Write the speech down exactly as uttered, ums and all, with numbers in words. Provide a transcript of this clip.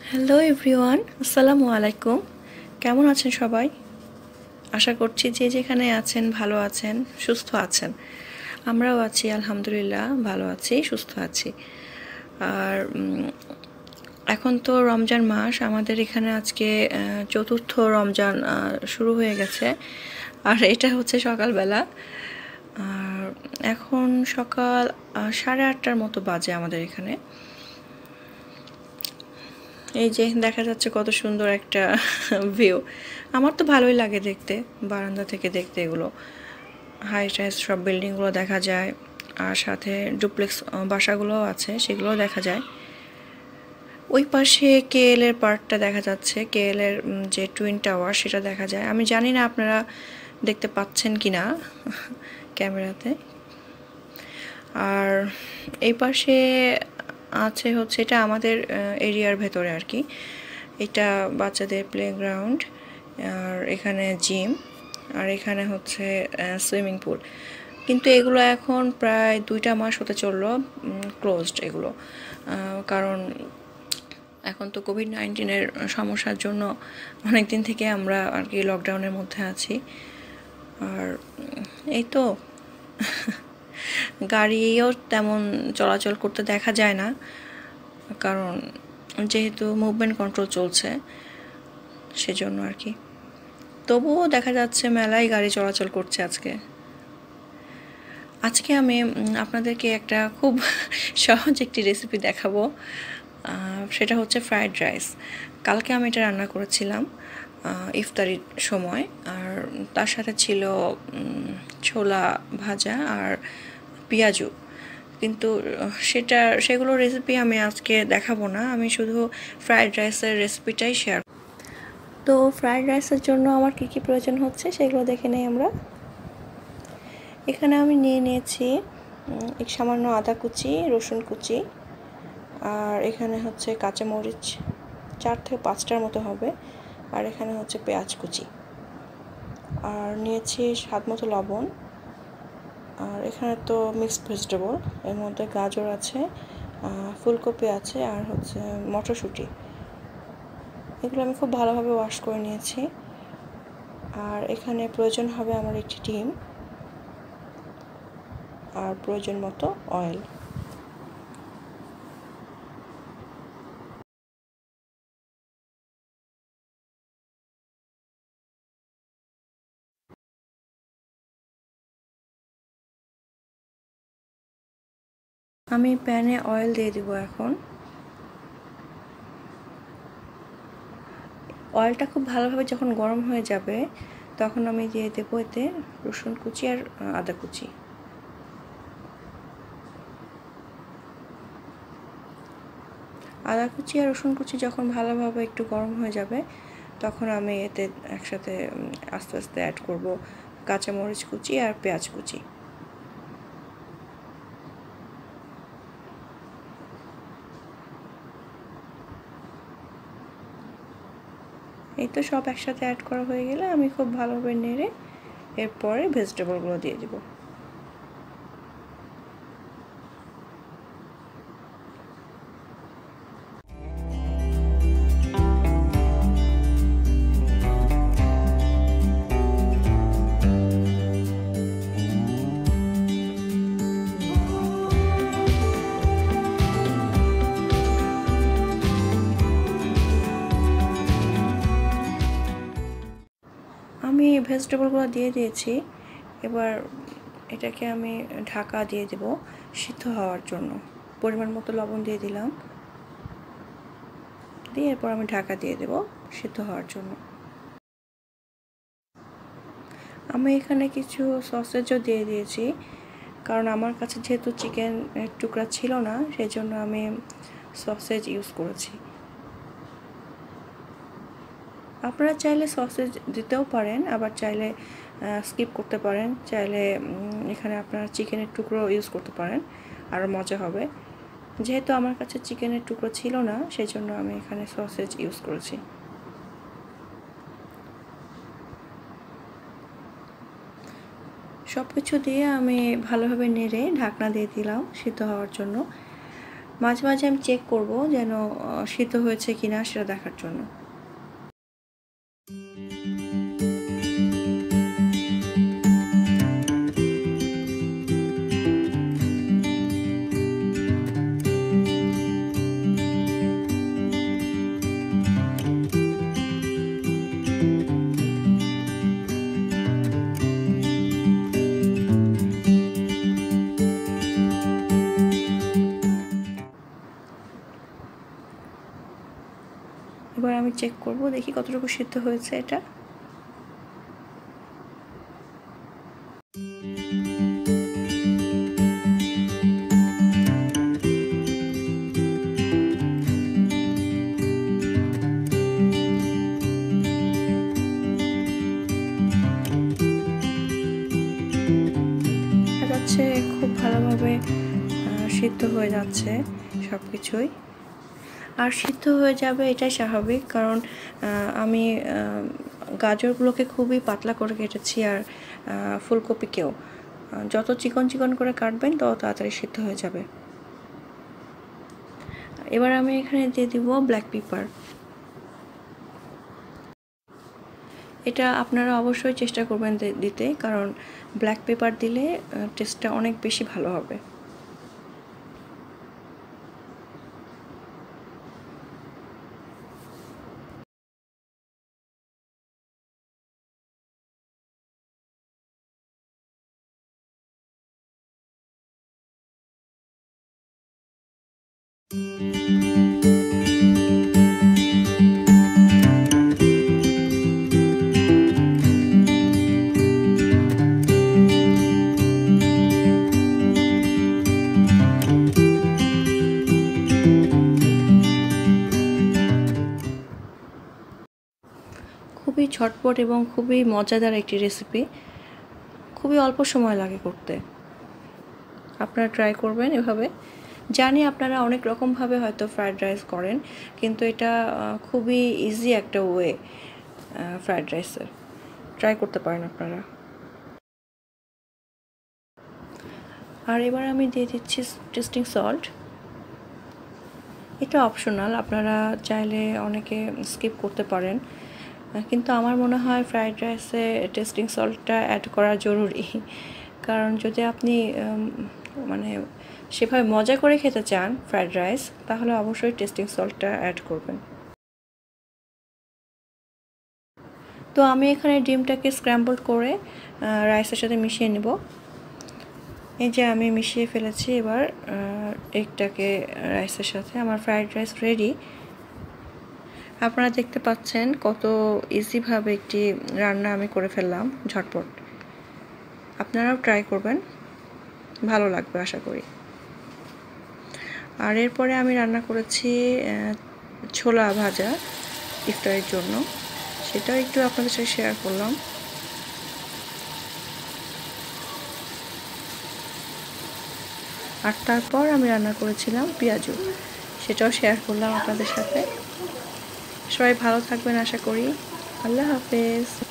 Hello everyone, আসসালামু আলাইকুম। কেমন আছেন সবাই? আশা করছি যে যেখানে আছেন ভালো আছেন, সুস্থ আছেন। আমরাও আছি, আলহামদুলিল্লাহ ভালো আছি, সুস্থ আছি। আর এখন তো রমজান মাস, আমাদের এখানে আজকে চতুর্থ রমজান শুরু হয়ে গেছে। আর এটা হচ্ছে সকালবেলা। আর এখন সকাল সাড়ে আটটার মতো বাজে আমাদের এখানে। এই যে দেখা যাচ্ছে কত সুন্দর একটা ভিউ। আমার তো ভালোই লাগে দেখতে, বারান্দা থেকে দেখতে। এগুলো হাই রাইজ সব বিল্ডিংগুলো দেখা যায়, আর সাথে ডুপ্লেক্স বাসাগুলোও আছে, সেগুলোও দেখা যায়। ওই পাশে কেএল এর পার্কটা দেখা যাচ্ছে, কেএল এর যে টুইন টাওয়ার সেটা দেখা যায়। আমি জানি না আপনারা দেখতে পাচ্ছেন কি না ক্যামেরাতে। আর এই পাশে আছে হচ্ছে, এটা আমাদের এরিয়ার ভেতরে আর কি, এটা বাচ্চাদের প্লেগ্রাউন্ড। আর এখানে জিম, আর এখানে হচ্ছে সুইমিং পুল। কিন্তু এগুলো এখন প্রায় দুইটা মাস হতে চললো ক্লোজড এগুলো, কারণ এখন তো কোভিড নাইন্টিনের সমস্যার জন্য অনেক দিন থেকে আমরা আর কি লকডাউনের মধ্যে আছি। আর এই তো গাড়িও তেমন চলাচল করতে দেখা যায় না, কারণ যেহেতু মুভমেন্ট কন্ট্রোল চলছে সেজন্য আর কি। তবুও দেখা যাচ্ছে মেলায় গাড়ি চলাচল করছে আজকে। আজকে আমি আপনাদেরকে একটা খুব সহজ একটি রেসিপি দেখাবো, সেটা হচ্ছে ফ্রাইড রাইস। কালকে আমি এটা রান্না করেছিলাম ইফতারির সময়, আর তার সাথে ছিল ছোলা ভাজা আর পেঁয়াজু। কিন্তু সেটা সেগুলো রেসিপি আমি আজকে দেখাবো না, আমি শুধু ফ্রাইড রাইসের রেসিপিটাই শেয়ার। তো ফ্রাইড রাইসের জন্য আমার কী কী প্রয়োজন হচ্ছে সেগুলো দেখে নেই আমরা। এখানে আমি নিয়ে নিয়েছি এক সামান্য আদা কুচি, রসুন কুচি, আর এখানে হচ্ছে কাঁচামরিচ চার থেকে পাঁচটার মতো হবে, আর এখানে হচ্ছে পেঁয়াজ কুচি, আর নিয়েছি স্বাদ মতো লবণ। আর এখানে তো মিক্সড ভেজিটেবল, এর মধ্যে গাজর আছে, ফুলকপি আছে, আর হচ্ছে মটরশুঁটি। এগুলো আমি খুব ভালোভাবে ওয়াশ করে নিয়েছি। আর এখানে প্রয়োজন হবে আমার একটি ডিম, আর প্রয়োজন মতো অয়েল। আমি প্যানে অয়েল দিয়ে দিব এখন। অয়েলটা খুব ভালোভাবে যখন গরম হয়ে যাবে তখন আমি দিয়ে দেবো এতে রসুন কুচি আর আদা কুচি। আদা কুচি আর রসুন কুচি যখন ভালোভাবে একটু গরম হয়ে যাবে তখন আমি এতে একসাথে আস্তে আস্তে অ্যাড করব কাঁচামরিচ কুচি আর পেঁয়াজ কুচি। এই তো সব একসাথে অ্যাড করা হয়ে গেলে আমি খুব ভালোভাবে নেড়ে এরপরে ভেজিটেবলগুলো দিয়ে দেব। আমি ভেজিটেবলগুলো দিয়ে দিয়েছি, এবার এটাকে আমি ঢাকা দিয়ে দেব সিদ্ধ হওয়ার জন্য। পরিমাণ মতো লবণ দিয়ে দিলাম, দিয়ে এরপর আমি ঢাকা দিয়ে দেব সিদ্ধ হওয়ার জন্য। আমি এখানে কিছু সসেজও দিয়ে দিয়েছি, কারণ আমার কাছে যেহেতু চিকেন টুকরা ছিল না সেই জন্য আমি সসেজ ইউজ করেছি। আপনারা চাইলে সসেজ দিতেও পারেন, আবার চাইলে স্কিপ করতে পারেন, চাইলে এখানে আপনারা চিকেনের টুকরো ইউজ করতে পারেন, আরও মজা হবে। যেহেতু আমার কাছে চিকেনের টুকরো ছিল না সেই জন্য আমি এখানে সসেজ ইউজ করেছি। সব কিছু দিয়ে আমি ভালোভাবে নেড়ে ঢাকনা দিয়ে দিলাম সিদ্ধ হওয়ার জন্য। মাঝে মাঝে আমি চেক করব যেন সিদ্ধ হয়েছে কিনা সেটা দেখার জন্য। এবার আমি চেক করব, দেখি কতটুকু সিদ্ধ হয়েছে এটা। যাচ্ছে খুব ভালোভাবে সিদ্ধ হয়ে যাচ্ছে সব কিছুই। আর সিদ্ধ হয়ে যাবে এটাই স্বাভাবিক, কারণ আমি গাজরগুলোকে খুবই পাতলা করে কেটেছি, আর ফুলকপিকেও যত চিকন চিকন করে কাটবেন তত তাড়াতাড়ি সিদ্ধ হয়ে যাবে। এবার আমি এখানে দিয়ে দিব ব্ল্যাক পেপার। এটা আপনারা অবশ্যই চেষ্টা করবেন দিতে, কারণ ব্ল্যাক পেপার দিলে টেস্টটা অনেক বেশি ভালো হবে। খুবই ঝটপট এবং খুবই মজাদার একটি রেসিপি, খুবই অল্প সময় লাগে করতে। আপনারা ট্রাই করবেন এভাবে। জানি আপনারা অনেক রকমভাবে হয়তো ফ্রায়েড রাইস করেন, কিন্তু এটা খুবই ইজি একটা ওয়ে ফ্রায়েড রাইসের। ট্রাই করতে পারেন আপনারা। আর এবার আমি দিয়ে দিচ্ছি টেস্টিং সল্ট। এটা অপশনাল, আপনারা চাইলে অনেকে স্কিপ করতে পারেন, কিন্তু আমার মনে হয় ফ্রায়েড রাইসে টেস্টিং সল্টটা অ্যাড করা জরুরি। কারণ যদি আপনি মানে সেভাবে মজা করে খেতে চান ফ্রায়েড রাইস, তাহলে অবশ্যই টেস্টিং সল্টটা অ্যাড করবেন। তো আমি এখানে ডিমটাকে স্ক্র্যাম্বল করে রাইসের সাথে মিশিয়ে নেব। এই যে আমি মিশিয়ে ফেলেছি এবার এগটাকে রাইসের সাথে। আমার ফ্রায়েড রাইস রেডি। আপনারা দেখতে পাচ্ছেন কত ইজিভাবে একটি রান্না আমি করে ফেললাম, ঝটপট। আপনারাও ট্রাই করবেন, ভালো লাগবে আশা করি। আর এরপরে আমি রান্না করেছি ছোলা ভাজা ইফতারের জন্য, সেটাও একটু আপনাদের সাথে শেয়ার করলাম। আর তারপর আমি রান্না করেছিলাম পেঁয়াজু, সেটাও শেয়ার করলাম আপনাদের সাথে। সবাই ভালো থাকবেন আশা করি। আল্লাহ হাফেজ।